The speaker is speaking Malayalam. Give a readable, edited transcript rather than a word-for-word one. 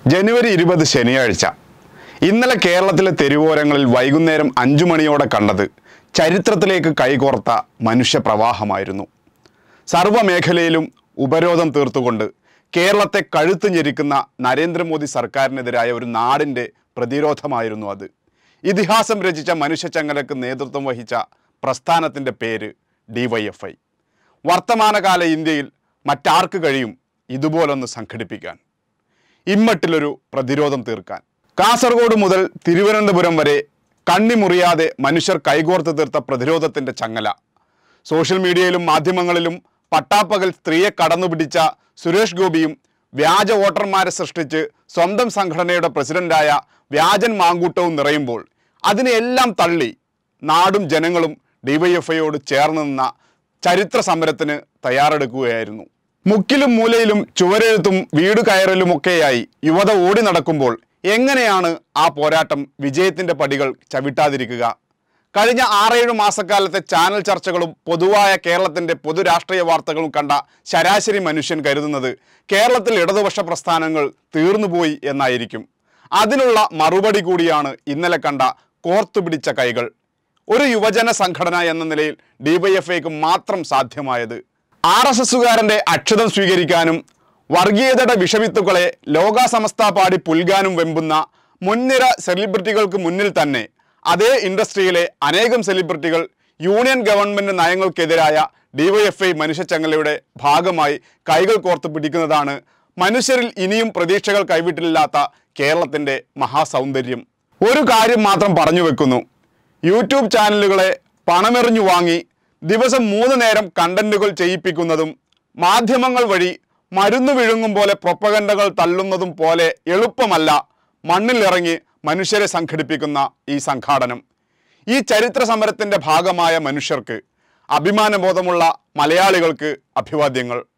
ജനുവരി 20 ശനിയാഴ്ച. ഇന്നലെ കേരളത്തിലെ തെരുവോരങ്ങളിൽ വൈകുന്നേരം 5 മണിയോടെ കണ്ടത് ചരിത്രത്തിലേക്ക് കൈകോർത്ത മനുഷ്യപ്രവാഹമായിരുന്നു. സർവ്വമേഖലയിലും ഉപരോധം തീർത്തുകൊണ്ട് കേരളത്തെ കഴുത്ത് ഞെരിക്കുന്ന നരേന്ദ്രമോദി സർക്കാരിനെതിരായ ഒരു നാടിൻ്റെ പ്രതിരോധമായിരുന്നു അത്. ഇതിഹാസം രചിച്ച മനുഷ്യച്ചങ്ങലക്ക് നേതൃത്വം വഹിച്ച പ്രസ്ഥാനത്തിൻ്റെ പേര് DYFI. വർത്തമാനകാല ഇന്ത്യയിൽ മറ്റാർക്ക് കഴിയും ഇതുപോലൊന്ന് സംഘടിപ്പിക്കാൻ, ഇമ്മട്ടിലൊരു പ്രതിരോധം തീർക്കാൻ? കാസർഗോഡ് മുതൽ തിരുവനന്തപുരം വരെ കണ്ണിമുറിയാതെ മനുഷ്യർ കൈകോർത്ത് തീർത്ത പ്രതിരോധത്തിൻ്റെ ചങ്ങല. സോഷ്യൽ മീഡിയയിലും മാധ്യമങ്ങളിലും പട്ടാപ്പകൽ സ്ത്രീയെ കടന്നുപിടിച്ച സുരേഷ് ഗോപിയും വ്യാജ വോട്ടർമാരെ സൃഷ്ടിച്ച് സ്വന്തം സംഘടനയുടെ പ്രസിഡന്റായ വ്യാജൻ മാങ്കൂട്ടവും നിറയുമ്പോൾ അതിനെല്ലാം തള്ളി നാടും ജനങ്ങളും DYFIയോട് ചേർന്ന് നിന്ന ചരിത്ര സമരത്തിന് തയ്യാറെടുക്കുകയായിരുന്നു. മുക്കിലും മൂലയിലും ചുവരെഴുത്തും വീട് കയറലുമൊക്കെയായി യുവത ഓടി നടക്കുമ്പോൾ എങ്ങനെയാണ് ആ പോരാട്ടം വിജയത്തിൻ്റെ പടികൾ ചവിട്ടാതിരിക്കുക? കഴിഞ്ഞ 6-7 മാസക്കാലത്തെ ചാനൽ ചർച്ചകളും പൊതുവായ കേരളത്തിൻ്റെ പൊതുരാഷ്ട്രീയ വാർത്തകളും കണ്ട ശരാശരി മനുഷ്യൻ കരുതുന്നത് കേരളത്തിൽ ഇടതുപക്ഷ പ്രസ്ഥാനങ്ങൾ തീർന്നുപോയി എന്നായിരിക്കും. അതിനുള്ള മറുപടി കൂടിയാണ് ഇന്നലെ കണ്ട കോർത്തുപിടിച്ച കൈകൾ. ഒരു യുവജന സംഘടന എന്ന നിലയിൽ DYFIക്ക് മാത്രം സാധ്യമായത് RSSകാരൻ്റെ അക്ഷതം സ്വീകരിക്കാനും വർഗീയതയുടെ വിഷവിത്തുക്കളെ ലോകാസമസ്ത പാടി പുൽകാനും വെമ്പുന്ന മുൻനിര സെലിബ്രിറ്റികൾക്ക് മുന്നിൽ തന്നെ അതേ ഇൻഡസ്ട്രിയിലെ അനേകം സെലിബ്രിറ്റികൾ യൂണിയൻ ഗവൺമെൻറ് നയങ്ങൾക്കെതിരായ DYFI മനുഷ്യച്ചങ്ങലയുടെ ഭാഗമായി കൈകൾ കോർത്ത് പിടിക്കുന്നതാണ് മനുഷ്യരിൽ ഇനിയും പ്രതീക്ഷകൾ കൈവിട്ടില്ലാത്ത കേരളത്തിൻ്റെ മഹാസൗന്ദര്യം. ഒരു കാര്യം മാത്രം പറഞ്ഞു വെക്കുന്നു: യൂട്യൂബ് ചാനലുകളെ പണമെറിഞ്ഞു വാങ്ങി ദിവസം 3 നേരം കണ്ടന്റുകൾ ചെയ്യിപ്പിക്കുന്നതും മാധ്യമങ്ങൾ വഴി മരുന്ന് വിഴുങ്ങും പോലെ പ്രൊപ്പഗൻഡകൾ തള്ളുന്നതും പോലെ എളുപ്പമല്ല മണ്ണിലിറങ്ങി മനുഷ്യരെ സംഘടിപ്പിക്കുന്ന ഈ സംഘാടനം. ഈ ചരിത്ര സമരത്തിൻ്റെ ഭാഗമായ മനുഷ്യർക്ക്, അഭിമാനബോധമുള്ള മലയാളികൾക്ക് അഭിവാദ്യങ്ങൾ.